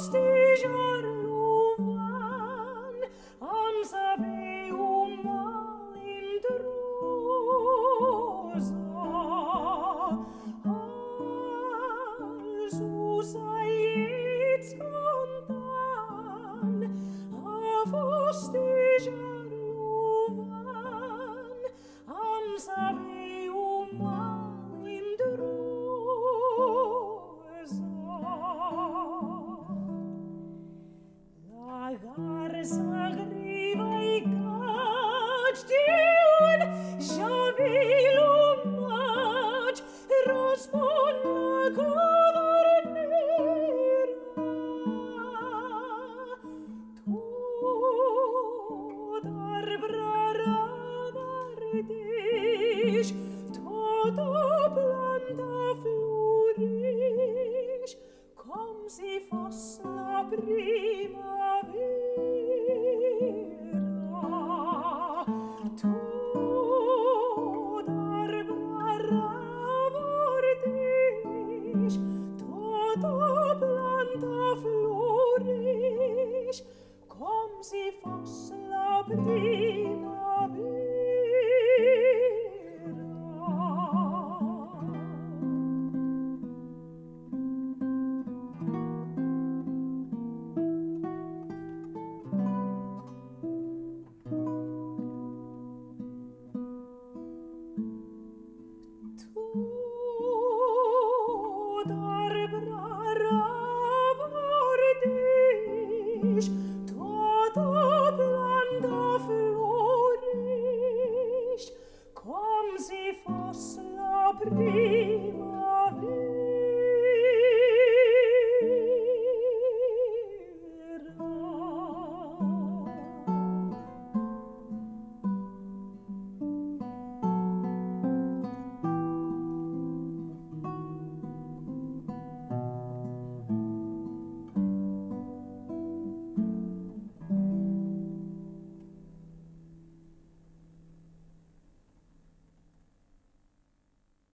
festiger luvan, am saveum malindrosa, alsus aiets contan, a festiger luvan, am saveum malindrosa. La garza grivae cag diun, javilum mag, rospon la codornera. Tot arbra ravardeix, tota planta floreix, com si fos la primavera. Tot arbra ravardeix, tota planta floreix, com si fos la primavera.